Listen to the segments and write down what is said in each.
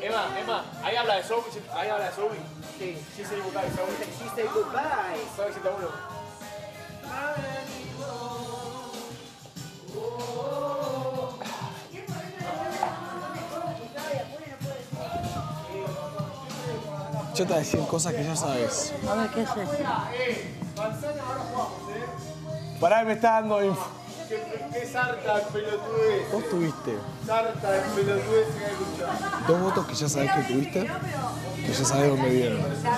Emma, ahí habla de Zoe. Sí. She said goodbye, Zoe. She said goodbye. Zoe 71. Yo te voy a decir cosas que ya sabes. A ver, ¿qué es eso? Pará, me está dando info. ¿Qué sarta pelotudez? Vos tuviste Sarta pelotudez que escuchar. 2 votos que ya sabés que tuviste, que ya sabés dónde vienen.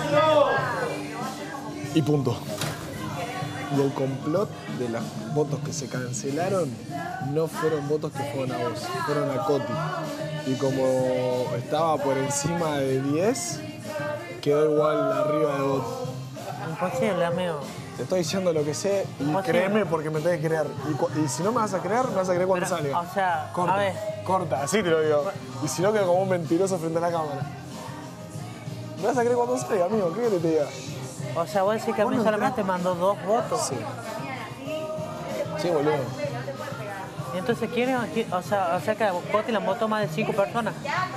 Y punto. Y el complot de los votos que se cancelaron no fueron votos que fueron a vos, fueron a Coti. Y como estaba por encima de 10, quedó igual arriba de vos. Imposible, amigo. Te estoy diciendo lo que sé y Imposible. créeme porque me tenés que creer. Y si no me vas a creer, me vas a creer cuando Pero, salga. o sea, corta, a ver. corta, así te lo digo. Y si no, quedo como un mentiroso frente a la cámara. Me vas a creer cuando salga, amigo. ¿Qué querés que te diga? O sea, vos decís que a mí solamente mandó 2 votos. Sí. Sí, boludo. Y entonces, o sea que a Coti la votó más de 5 personas.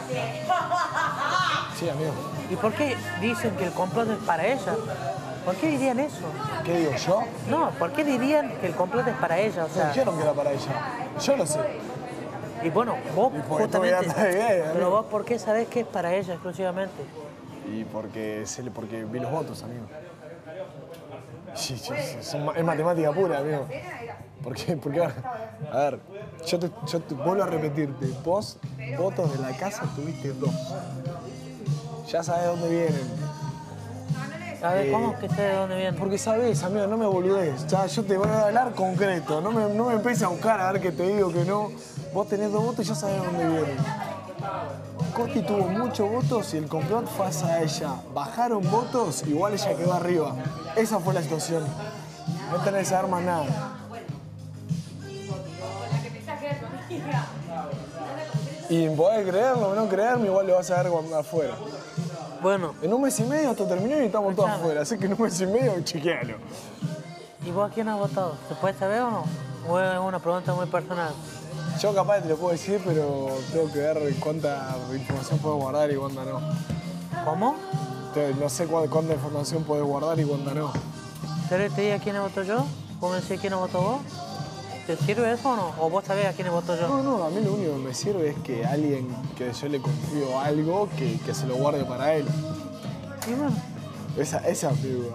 Sí, amigo. ¿Y por qué dicen que el complot es para ella? ¿Por qué dirían eso? ¿Qué digo yo? No, ¿por qué dirían que el complot es para ella? O Me sea, dijeron que era para ella. Yo lo sé. y bueno, vos Y porque justamente... tú me das idea, pero amigo. vos, ¿por qué sabés que es para ella exclusivamente? Y porque vi los votos, amigo. Sí, es matemática pura, amigo. Porque a ver, yo te vuelvo a repetirte. Vos, votos de la casa, tuviste 2. Ya sabés dónde vienen. A ver, ¿cómo que sé de dónde viene? Porque sabés, amigo, no me boludés. Ya, yo te voy a hablar concreto. No me empieces a buscar a ver que te digo que no. Vos tenés 2 votos y ya sabés dónde vienen. Coti tuvo muchos votos y el complot fue hacia ella. Bajaron votos, igual ella quedó arriba. Esa fue la situación. No tenés que saber más nada. Y podés creerlo o no creerme, igual lo vas a ver cuando afuera. Bueno, En un mes y medio esto terminó y estamos todos afuera. Así que en un mes y medio, chequealo. ¿y vos a quién has votado? ¿Se puede saber o no? ¿O es una pregunta muy personal? Yo capaz te lo puedo decir, pero tengo que ver cuánta información puedo guardar y cuánta no. ¿Cómo? No sé cuánta información puedes guardar y cuánta no. ¿Querés que te diga quién votó yo? ¿Vos me decís quién votó vos? ¿Te sirve eso o no? ¿O vos sabés a quién votó yo? No, a mí lo único que me sirve es que alguien que yo le confío algo, que se lo guarde para él. Y bueno, Esa es mi duda.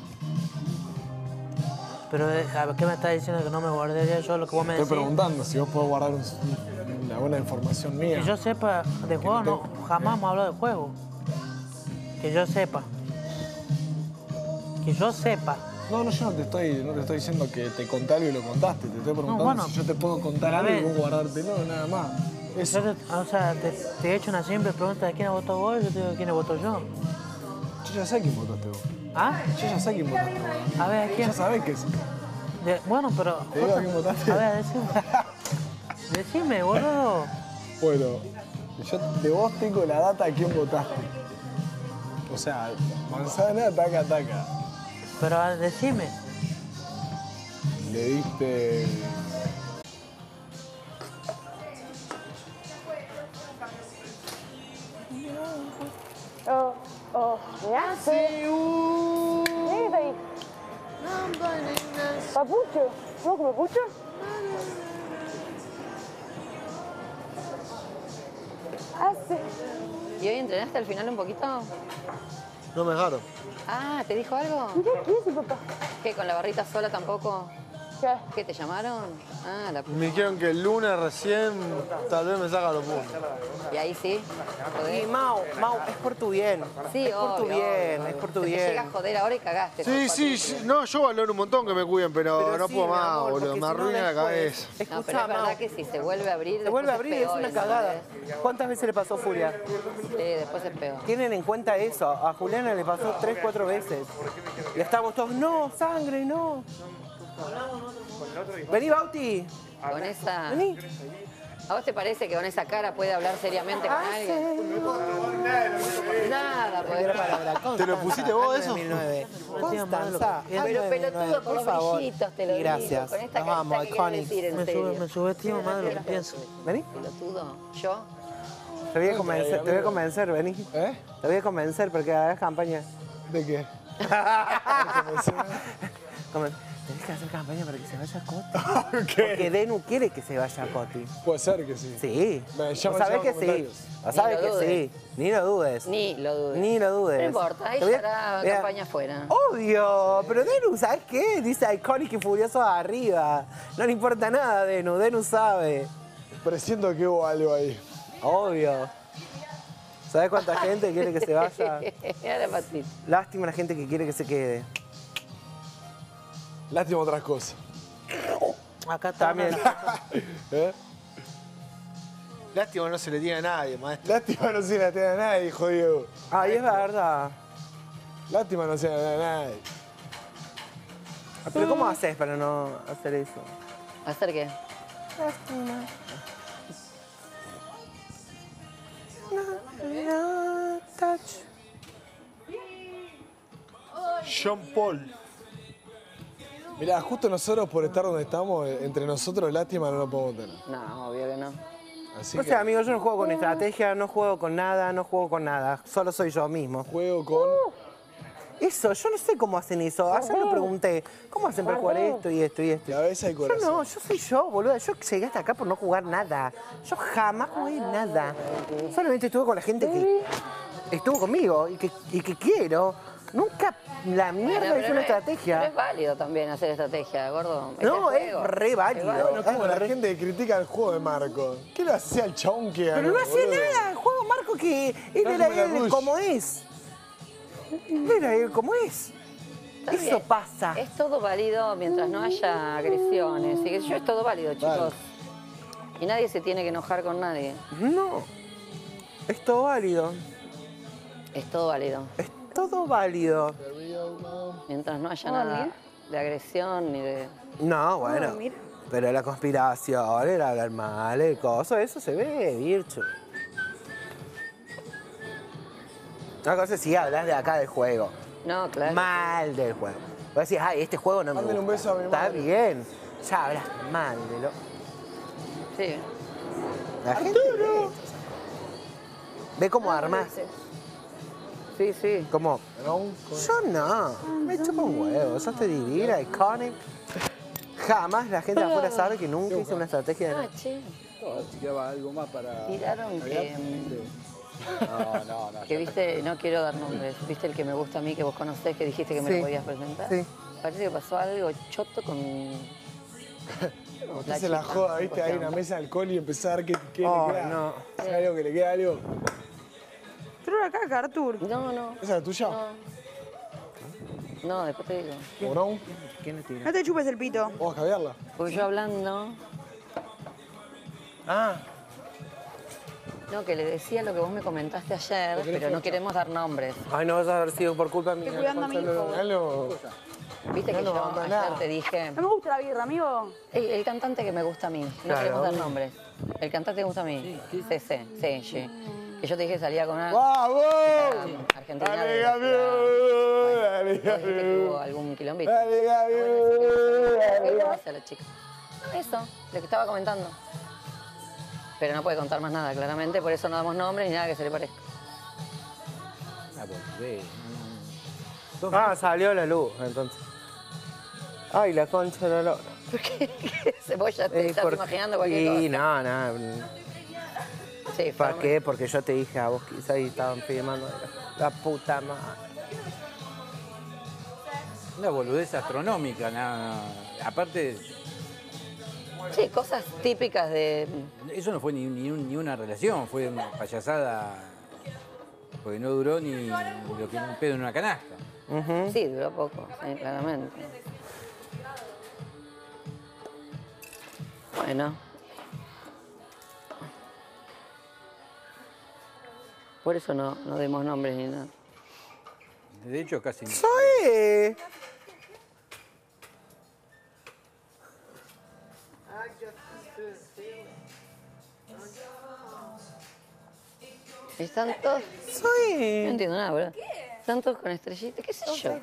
pero a ver, ¿qué me estás diciendo que no me guardaría yo lo que vos me Estoy decís? preguntando si vos podés guardar una buena información mía. Que yo sepa de juego, no, jamás hemos hablado de juego. Que yo sepa. Que yo sepa. No, yo no te estoy diciendo que te conté algo y lo contaste. Te estoy preguntando bueno, si yo te puedo contar a algo y ver. vos guardártelo, nada más. Eso. O sea, te he hecho una simple pregunta de quién votó vos y yo te digo quién votó yo. Yo ya sé quién votaste vos. ¿Ah? Yo ya sé quién votaste vos. A ver, ¿a quién? Ya sabés que es. Bueno, pero... ¿Te digo a quién votaste? A ver, decime. Decime, boludo. Bueno, yo de vos tengo la data de quién votaste. O sea, manzana, taca. Pero decime. Le diste... ¿Qué hace? ¿Qué es ahí? ¿Papucho? ¿No come papucho? Hace. ¿Y hoy entrenaste al final un poquito? No me dejaron. Ah, ¿te dijo algo? ¿Y qué es ese papá? ¿Qué, con la barrita sola tampoco? ¿Qué? ¿Qué, te llamaron? Ah, Me dijeron que el lunes recién tal vez me sacan los puntos. y ahí sí, Y joder. Mau, es por tu bien. Sí, es por tu obvio, bien, obvio. es por tu Se te bien. llega a joder ahora y cagaste. Sí, no, yo valoro un montón que me cuiden, pero no sí, puedo mi más, amor, boludo. porque Me si no arruina la después- cabeza. No, pero Escuchá, es verdad Mau, que si se vuelve a abrir, se vuelve a después abrir, es peor, una ¿entendés? cagada. ¿Cuántas veces le pasó Furia? Sí, después es peor. Tienen en cuenta eso. A Juliana le pasó 3, 4 veces. Y estábamos todos, no, sangre, no. Vení, Bauti. Con esa... Vení. ¿A vos te parece que con esa cara puede hablar seriamente con alguien? Nada, pues. ¿Te lo pusiste vos eso? 2009. Constanza. Pero pelotudo, por los favor. brillitos te lo Gracias. digo. Con esta Nos carita vamos, que querés iconic. decir en serio. Me subestimo más de lo que pienso. Vení. Pelotudo, yo. Te voy a convencer, vení. ¿Eh? Te voy a convencer porque hagas campaña. ¿De qué? Tenés que hacer campaña para que se vaya Coti. Ok. Porque Denu quiere que se vaya Coti. Puede ser que sí. Sí. Ya Vos me sabés que llegan sí. comentarios. Vos sabés Ni que lo sí. Ni lo dudes. Ni lo dudes. Ni lo dudes. No importa, ahí Te voy a- hará Mira, campaña afuera. Obvio, pero Denu, ¿sabes qué? Dice Iconic y Furioso arriba. No le importa nada, Denu. Denu sabe. Presiento que hubo algo ahí. Obvio. ¿Sabes cuánta gente quiere que se vaya? Mira la patita. Lástima la gente que quiere que se quede. Lástima otras cosas. Acá también. ¿Eh? Lástima no se le diga a nadie, maestro. Lástima no se la tiene a nadie, dijo Diego. Ay, es verdad. Lástima no se la tiene a nadie. Pero ¿cómo haces para no hacer eso? ¿Hacer qué? Jean Paul. Mirá, justo nosotros por estar donde estamos, entre nosotros, lástima no lo podemos tener. No, obvio que no. Así O que sea, amigo, yo no juego con estrategia, no juego con nada, no juego con nada. Solo soy yo mismo. juego con... Eso, yo no sé cómo hacen eso. Ayer lo pregunté, ¿cómo hacen para jugar esto y esto y esto? Cabeza y Yo corazón. no, yo soy yo, boludo. Yo llegué hasta acá por no jugar nada. Yo jamás jugué nada. Solamente estuve con la gente que estuvo conmigo y que quiero. Nunca la mierda hice una Pero estrategia. es válido también hacer estrategia, gordo. No, Este es juego. re válido. Bueno, es como la re- gente que critica el juego de Marco. ¿Qué le hacía al chabón que ganó? Pero no hacía boludo? nada. El juego Marco que él Dame era la él rush. como es. Era él como es. Está Eso bien. pasa. Es todo válido mientras no haya agresiones. Y que yo es todo válido, chicos. Y nadie se tiene que enojar con nadie. No. Es todo válido. Es todo válido. Es todo válido. Mientras no haya nada de agresión ni de... No, bueno. Pero la conspiración, el hablar mal, el coso, eso se ve, Vircho. Una cosa es si hablas de acá del juego. No, claro. Mal del juego. Vos decís, ay, este juego no me Mándale gusta. un beso a mi Está madre. bien. Ya hablas mal de lo... Sí. La gente ve cómo armas. Sí, sí. Como, ¿No? yo no. Me chupa un huevo. Sos te divina, iconic. Jamás la gente de afuera sabe que nunca hice una estrategia de Ah, nada. che. Chequeaba algo más para... Tiraron que... No. Que viste, no quiero dar nombres, viste el que me gusta a mí, que vos conocés, que dijiste que me Sí. lo podías presentar. Sí. Parece que pasó algo choto con... Usted se la chica. joda, viste, hay una Cuestión. mesa de alcohol y empezar a ver qué le Oh, queda. no. ¿Sabe algo que le queda algo? Pero acá, Artur. No, no, ¿Esa es la tuya? no, después te digo. ¿O no? ¿Quién le tira? No te chupes el pito. ¿Vamos a caviarla? Porque yo hablando, Ah, no, que le decía lo que vos me comentaste ayer, pero no queremos dar nombres. ay, no vas a haber sido por culpa mía. Estoy cuidando a mi hijo. Dalo. Viste que No, yo no, ayer nada. te dije, No me gusta la birra, amigo. el cantante que me gusta a mí, no Claro. queremos dar nombres. El cantante que me gusta a mí, sí. Que yo te dije que salía con una ¡Vamos! argentina. Dale, de la Gabriel, ciudad. dale, Vos dijiste que Gabriel. hubo algún quilombito. Dale, ¿Qué Gabriel. le pasa a la chica? No, eso, lo que estaba comentando. Pero no puede contar más nada, claramente, por eso no damos nombres ni nada que se le parezca. Ah, salió la luz, entonces. Ay, la concha de la lora. ¿Por qué? Vos ya te estás imaginando cualquier Sí, cosa. no. Sí, ¿Para fue- qué? Porque yo te dije a vos quizás y estaban filmando. La puta madre. Una boludez astronómica, nada. Aparte, Sí, cosas típicas de... eso no fue ni una relación, fue una payasada, porque no duró ni lo que un pedo en una canasta. Sí, duró poco, sí, claramente. Bueno. Por eso no demos nombres ni nada. De hecho, casi no. ¡Soy! Están todos... No ¡Soy! entiendo nada, ¿verdad? Están todos con estrellitas, qué sé yo.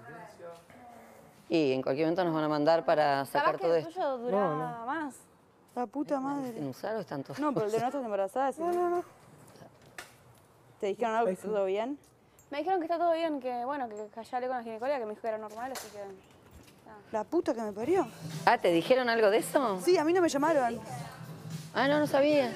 Y en cualquier momento nos van a mandar para sacar Capaz que todo el esto. tuyo dura más. La puta madre. ¿En usar o están todos? No, pero el de no estás embarazada. No. ¿Te dijeron algo que está todo bien? Me dijeron que está todo bien, que bueno, que ya hablé con la ginecóloga, que me dijo que era normal, así que... La puta que me parió. Ah, ¿te dijeron algo de eso? Sí, a mí no me llamaron. Ah, no sabía.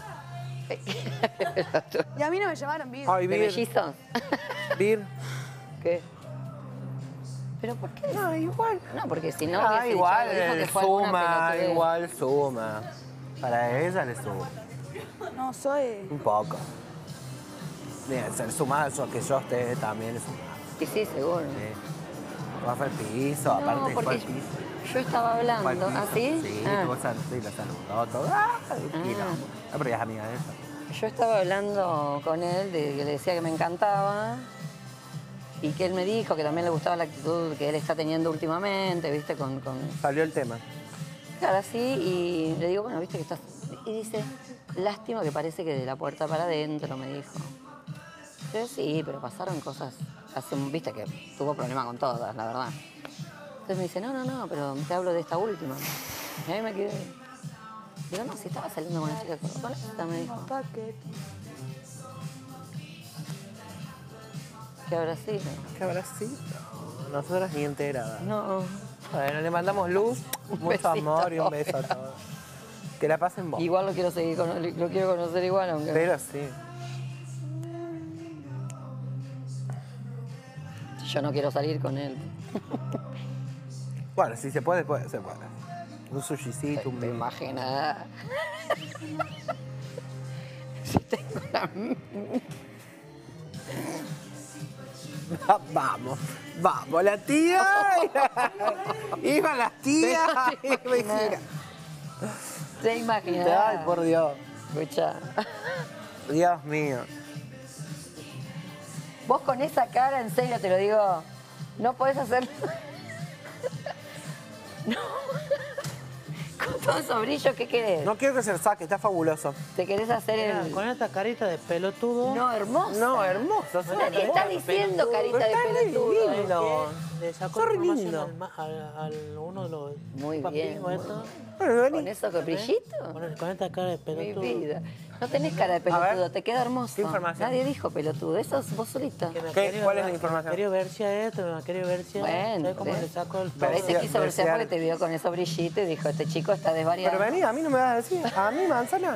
Y a mí no me llamaron, Vir. Ay, ¿De Vir. mellizos? Vir. ¿Qué? ¿Pero por qué? No, igual. No, porque si no Ah, hubiese igual, dicho algo, dijo que fue alguna suma, pelotudez. igual suma. Para ella le suma. No, soy... Un poco. Bien, ser sumado, que yo esté también es sumado. Y sí, seguro. Va fue al piso, aparte No, fue porque al piso. yo estaba Fue al hablando. piso. ¿Ah, sí? Sí, Ah. tuvo sí, la saludó, todo. Y no. Ah, pero ella es amiga de ella. Yo estaba hablando con él de que le decía que me encantaba y que él me dijo que también le gustaba la actitud que él está teniendo últimamente, ¿viste? Con... Salió el tema. Claro, así, y le digo, bueno, ¿viste que estás...? Y dice, lástima que parece que de la puerta para adentro, me dijo. Yo, sí, pero pasaron cosas, viste que tuvo problemas con todas, la verdad. Entonces me dice, no, pero te hablo de esta última. Y ahí me quedé. Digo, no, si estaba saliendo con una chica con esta, me dijo. ¿Qué habrá sido? ¿Qué habrá sido? Nosotras ni enteradas. No. Bueno, le mandamos luz, mucho besito amor y un a beso a todos. Que la pasen vos. Igual lo quiero seguir, lo quiero conocer igual, aunque... Pero sí. Yo no quiero salir con él. Bueno, si se puede, se puede. Un sushicito, un ¿Te imaginas? Si tengo la... Vamos, la tía. Iban las tías. ¿Te imaginas? Ay, por Dios. Escucha. Dios mío. Vos con esa cara, en serio te lo digo, no podés hacer... No. Con todo esos brillos, ¿qué querés? No quiero que se lo saque, está fabuloso. ¿Te querés hacer el...? Con esta carita de pelotudo. No, hermoso. No, hermoso. Nadie está diciendo carita de pelotudo. Lindo. Le sacó Sos re información lindo. al uno de los Muy bien. papigos estos. Bueno, ¿Con vení. eso con brillito? Con esta cara de Mi pelotudo. vida. No tenés cara de pelotudo, te queda hermoso. ¿Qué información? Nadie dijo pelotudo, eso es vos solita. ¿Cuál es la información? Me quería ver si a esto, me quería ver si a Bueno, ¿sabes cómo ¿ves? le saco el Pero ahí te quiso verse porque te vio con esos brillitos y dijo, este chico está desvariado. Pero vení, a mí no me vas a decir. A mí, manzana.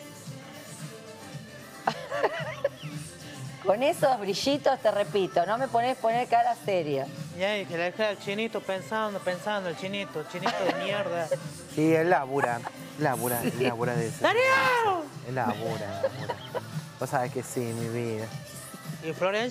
Con esos brillitos, te repito, no me poner cara seria. Y ahí, que le dejé al chinito pensando, el chinito de mierda. Sí, él labura de eso. ¡Darío! Él labura. Vos sabés que sí, mi vida. Y Florencia